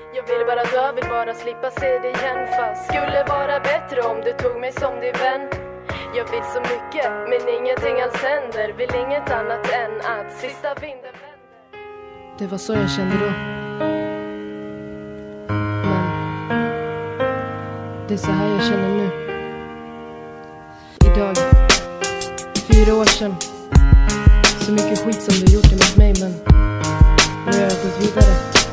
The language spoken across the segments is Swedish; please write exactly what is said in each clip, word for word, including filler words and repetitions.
Jag vill bara dö, vill bara slippa se dig igen. Fast skulle vara bättre om du tog mig som din vän. Jag vill så mycket, men ingenting alls händer. Vill inget annat än att sista vinden vänder. Det var så jag kände då. Men det är så här jag känner nu. Idag, fyra år sedan. Så mycket skit som du gjort emot mig, men nu har jag gått vidare.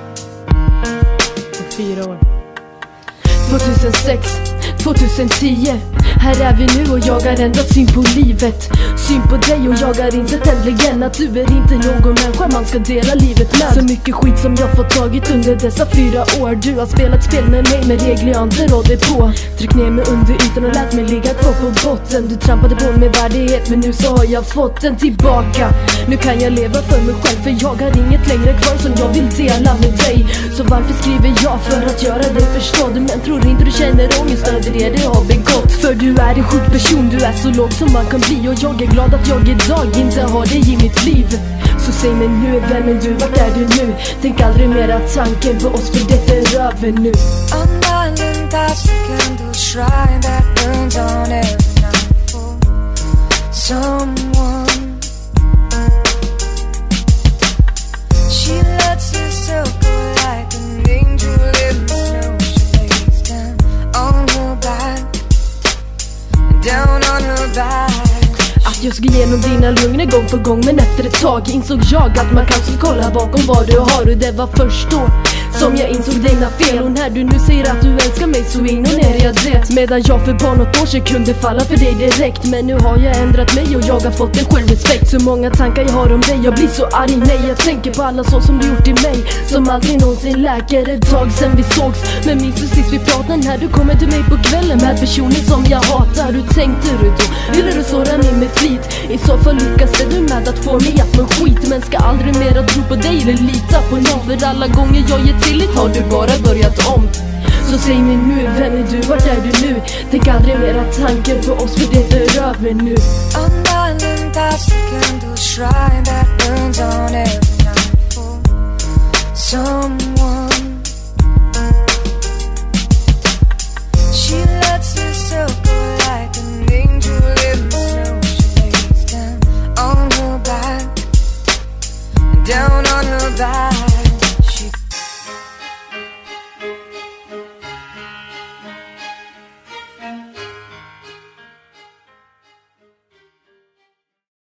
På fyra år. tjugohundrasex, tjugohundratio. Här är vi nu och jag har ändrat syn på livet. Syn på dig och jag har insett äntligen att du är inte någon människa man ska dela livet med. Så mycket skit som jag fått tagit under dessa fyra år. Du har spelat spel med mig med regler jag inte rådde på. Tryck ner mig under ytan och lät mig ligga kvar på botten. Du trampade på med värdighet, men nu så har jag fått den tillbaka. Nu kan jag leva för mig själv, för jag har inget längre kvar som jag vill dela med dig. Så varför skriver jag? För att göra dig förstådd. Men tror inte du känner ångest över det du har begått. För du är en sjuk person, du är så låg som man kan bli. Och jag är glad att jag idag inte har dig i mitt liv. Så säg mig nu, vem är du, vart är du nu? Tänk aldrig mera tanken på oss, för det är över nu. Undying that's the candle shrine that burns on every night for someone. She lets herself go like an angel in the snow. She lays down on her back, down on her back. Att jag ska igenom dina lugner gång på gång, men efter ett tag insåg jag att man kanske ska kolla bakom vad du har. Och det var först då som jag insåg dina fel. Och när du nu säger att du älskar mig så ignorerar jag det. Medan jag för bara något år sedan kunde falla för dig direkt. Men nu har jag ändrat mig och jag har fått en självrespekt. Så många tankar jag har om dig, jag blir så arg. Nej, jag tänker på alla så som du gjort i mig, som aldrig någonsin läker. Ett tag sen vi sågs, men minns du sist vi pratade? När du kommer till mig på kvällen med personer som jag hatar. Hur tänkte du då? Ville du såra mig med flit? I så fall lyckas du med att få mig att må skit. Men ska aldrig mer tro på dig eller lita på någon. För alla gånger jag ger tillit har du bara börjat om. Så säg mig nu, vem är du, vart är du nu? Tänk aldrig mera tanken på oss, för det är över nu. Undying that's the candle shrine that burns on every night for someone. She lets herself go like an angel in the snow. She lays down on her back, down on her back.